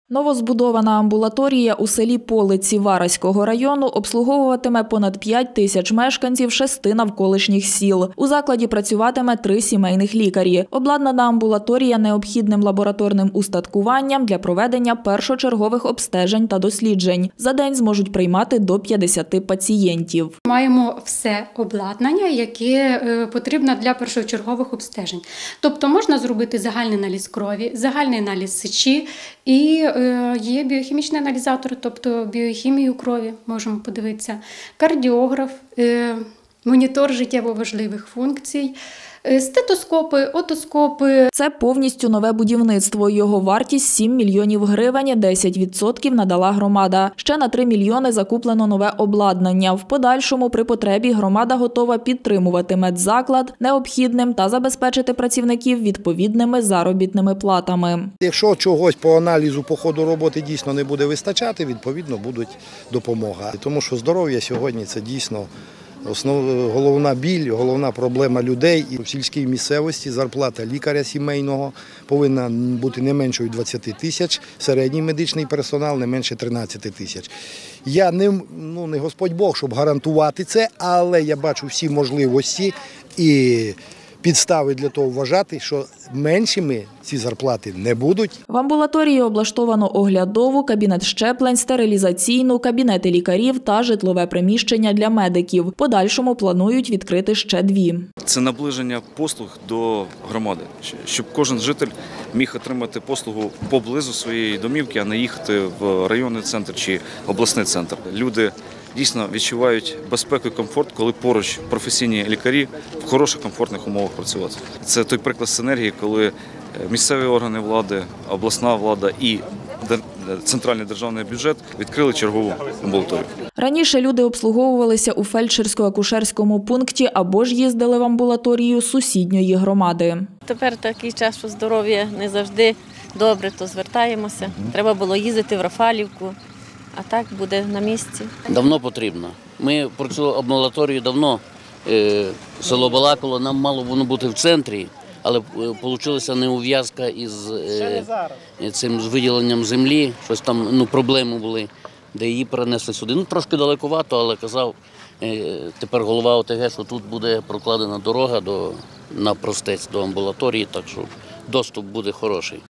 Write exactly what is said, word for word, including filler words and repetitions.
Новозбудована амбулаторія у селі Полиці Вараського району обслуговуватиме понад п'ять тисяч мешканців шести навколишніх сіл. У закладі працюватиме три сімейних лікарі. Обладнана амбулаторія необхідним лабораторним устаткуванням для проведення першочергових обстежень та досліджень. За день зможуть приймати до п'ятдесяти пацієнтів. Маємо все обладнання, яке потрібно для першочергових обстежень. Тобто можна зробити загальний аналіз крові, загальний аналіз сечі і є біохімічний аналізатор, тобто біохімію крові можемо подивитися, кардіограф, монітор життєво важливих функцій, стетоскопи, отоскопи. Це повністю нове будівництво. Його вартість – сім мільйонів гривень, десять відсотків надала громада. Ще на три мільйони закуплено нове обладнання. В подальшому при потребі громада готова підтримувати медзаклад необхідним та забезпечити працівників відповідними заробітними платами. Якщо чогось по аналізу, по ходу роботи дійсно не буде вистачати, відповідно буде допомога. Тому що здоров'я сьогодні – це дійсно Основ, головна біль, головна проблема людей. І в сільській місцевості зарплата лікаря сімейного повинна бути не меншою двадцяти тисяч, середній медичний персонал не менше тринадцяти тисяч. Я не, ну, не Господь Бог, щоб гарантувати це, але я бачу всі можливості і підстави для того вважати, що меншими ці зарплати не будуть. В амбулаторії облаштовано оглядову, кабінет щеплень, стерилізаційну, кабінети лікарів та житлове приміщення для медиків. Подальшому планують відкрити ще дві. Це наближення послуг до громади, щоб кожен житель міг отримати послугу поблизу своєї домівки, а не їхати в районний центр чи обласний центр. Люди дійсно відчувають безпеку і комфорт, коли поруч професійні лікарі в хороших, комфортних умовах працювати. Це той приклад синергії, коли місцеві органи влади, обласна влада і центральний державний бюджет відкрили чергову амбулаторію. Раніше люди обслуговувалися у фельдшерсько-акушерському пункті або ж їздили в амбулаторію сусідньої громади. Тепер такий час, що здоров'я не завжди добре, то звертаємося. Треба було їздити в Рафалівку. А так буде на місці. Давно потрібно. Ми про цю амбулаторію давно, село балакало, нам мало воно бути в центрі, але вийшла неув'язка із цим з виділенням землі, щось там, ну, проблеми були, де її перенесли сюди. Ну, трошки далековато, але казав тепер голова О Те Ге, що тут буде прокладена дорога до, на Простець, до амбулаторії, так що доступ буде хороший.